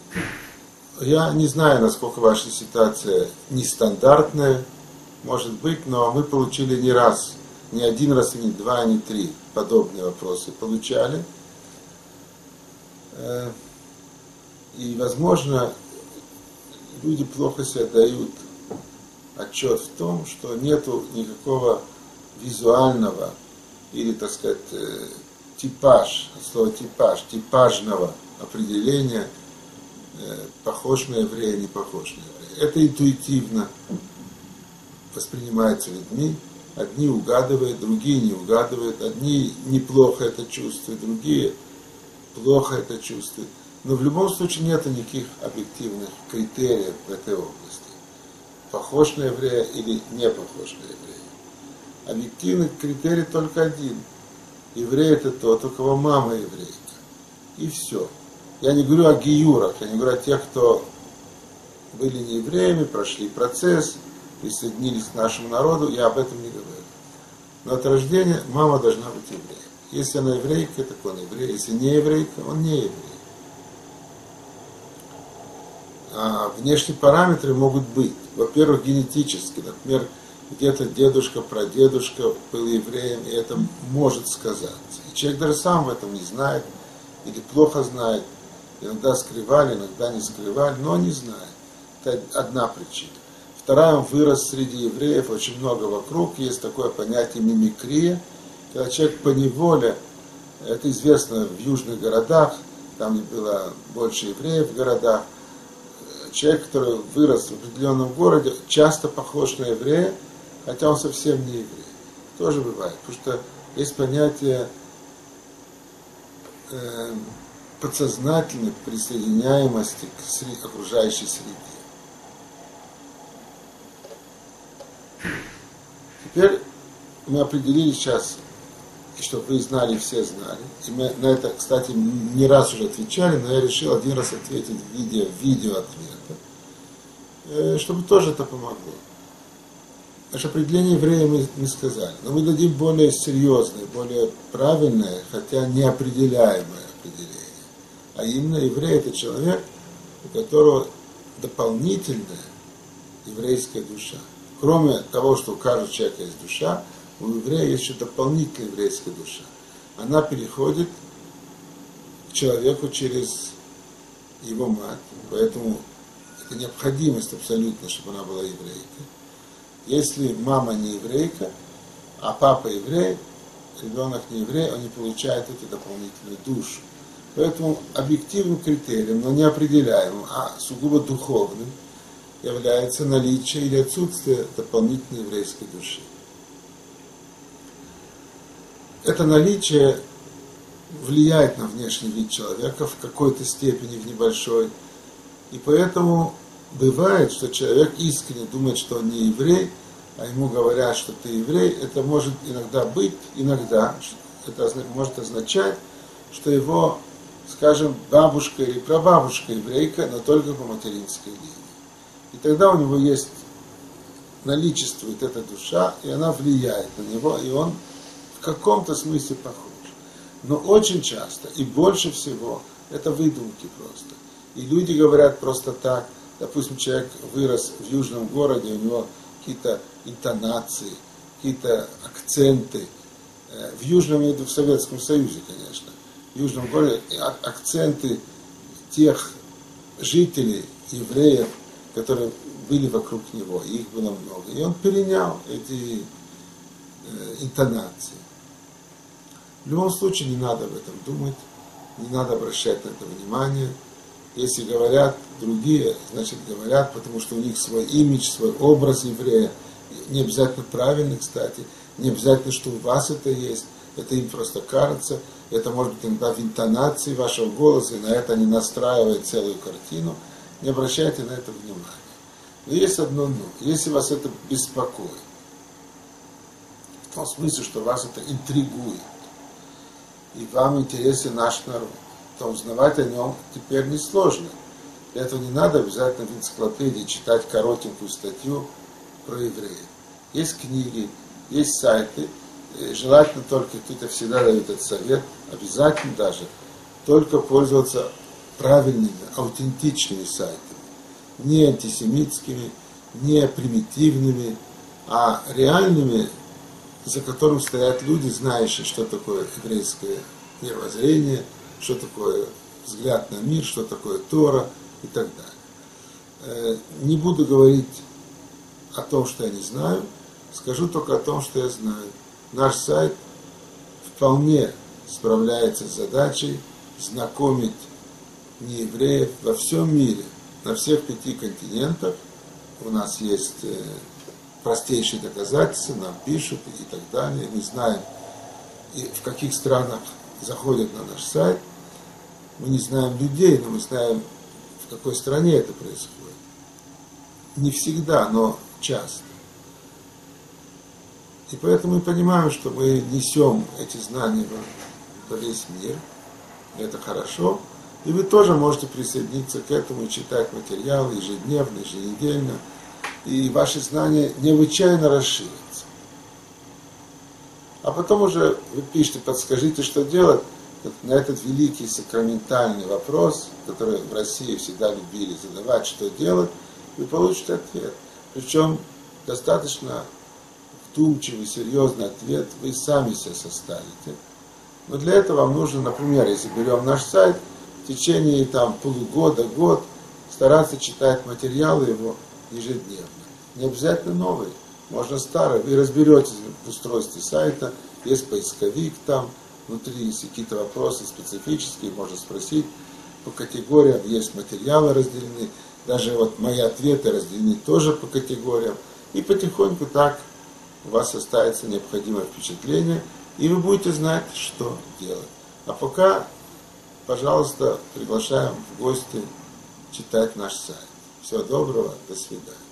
Я не знаю, насколько ваша ситуация нестандартная, может быть, но мы получили не раз, не один раз, и не два, и не три подобные вопросы получали. И, возможно, люди плохо себе дают отчет в том, что нету никакого визуального или, так сказать, типаж, слово типаж, типажного определения, похож на еврея, не похож на еврея. Это интуитивно воспринимается людьми. Одни угадывают, другие не угадывают. Одни неплохо это чувствуют, другие плохо это чувствуют. Но в любом случае нет никаких объективных критериев в этой области. Похож на еврея или не похож на еврея. Объективный критерий только один. Еврей это тот, у кого мама еврейка. И все. Я не говорю о гиюрах, я не говорю о тех, кто были не евреями, прошли процесс, присоединились к нашему народу, я об этом не говорю. Но от рождения мама должна быть евреем. Если она еврейка, так он еврей. Если не еврейка, он не еврей. А внешние параметры могут быть. Во-первых, генетически. Например, где-то дедушка, прадедушка был евреем, и это может сказаться. И человек даже сам об этом не знает, или плохо знает. Иногда скрывали, иногда не скрывали, но не знает. Это одна причина. Вторая, он вырос среди евреев, очень много вокруг. Есть такое понятие мимикрия, когда человек поневоле, это известно в южных городах, там было больше евреев в городах, человек, который вырос в определенном городе, часто похож на еврея, хотя он совсем не еврей. Тоже бывает, потому что есть понятие подсознательной присоединяемости к окружающей среде. Теперь мы определили сейчас, и чтобы вы знали, все знали, и мы на это, кстати, не раз уже отвечали, но я решил один раз ответить в видео ответа, чтобы тоже это помогло. Наше определение еврея мы не сказали, но мы дадим более серьезное, более правильное, хотя неопределяемое определение. А именно еврей – это человек, у которого дополнительная еврейская душа. Кроме того, что у каждого человека есть душа, у еврея есть еще дополнительная еврейская душа. Она переходит к человеку через его мать, поэтому это необходимость абсолютно, чтобы она была еврейкой. Если мама не еврейка, а папа еврей, ребенок не еврей, он не получает эту дополнительную душу. Поэтому объективным критерием, но не определяемым, а сугубо духовным, является наличие или отсутствие дополнительной еврейской души. Это наличие влияет на внешний вид человека в какой-то степени, в небольшой. И поэтому бывает, что человек искренне думает, что он не еврей, а ему говорят, что ты еврей. Это может иногда быть, иногда это может означать, что его, скажем, бабушка или прабабушка еврейка, но только по материнской линии. И тогда у него есть, наличествует эта душа, и она влияет на него, и он в каком-то смысле похож. Но очень часто, и больше всего, это выдумки просто. И люди говорят просто так. Допустим, человек вырос в южном городе, у него какие-то интонации, какие-то акценты. В южном, я имею в виду в Советском Союзе, конечно. В южном городе акценты тех жителей, евреев, которые были вокруг него, их было много. И он перенял эти интонации. В любом случае не надо об этом думать, не надо обращать на это внимание. Если говорят другие, значит говорят, потому что у них свой имидж, свой образ еврея. Не обязательно правильный, кстати, не обязательно, что у вас это есть. Это им просто кажется. Это может быть иногда в интонации вашего голоса, и на это они настраивают целую картину. Не обращайте на это внимания. Но есть одно «но». Если вас это беспокоит, в том смысле, что вас это интригует, и вам интересен наш народ, то узнавать о нем теперь несложно. Для этого не надо обязательно в энциклопедии читать коротенькую статью про евреев. Есть книги, есть сайты, желательно только, кто-то всегда дает этот совет, обязательно даже, только пользоваться правильными, аутентичными сайтами. Не антисемитскими, не примитивными, а реальными, за которым стоят люди, знающие, что такое еврейское мировоззрение, что такое взгляд на мир, что такое Тора и так далее. Не буду говорить о том, что я не знаю, скажу только о том, что я знаю. Наш сайт вполне справляется с задачей знакомить неевреев во всем мире, на всех 5 континентах. У нас есть простейшие доказательства, нам пишут и так далее. Мы знаем, в каких странах заходят на наш сайт. Мы не знаем людей, но мы знаем, в какой стране это происходит. Не всегда, но часто. И поэтому мы понимаем, что мы несем эти знания во весь мир. И это хорошо. И вы тоже можете присоединиться к этому и читать материалы ежедневно, еженедельно. И ваши знания необычайно расширятся. А потом уже вы пишете, подскажите, что делать. На этот великий сакраментальный вопрос, который в России всегда любили задавать, что делать, вы получите ответ. Причем достаточно вдумчивый, серьезный ответ вы сами себе составите. Но для этого вам нужно, например, если берем наш сайт, в течение полугода, год, стараться читать материалы его ежедневно. Не обязательно новый, можно старый. Вы разберетесь в устройстве сайта, есть поисковик там, внутри есть какие-то вопросы специфические, можно спросить. По категориям есть материалы разделены, даже вот мои ответы разделены тоже по категориям. И потихоньку так у вас составится необходимое впечатление, и вы будете знать, что делать. А пока, пожалуйста, приглашаем в гости читать наш сайт. Всего доброго, до свидания.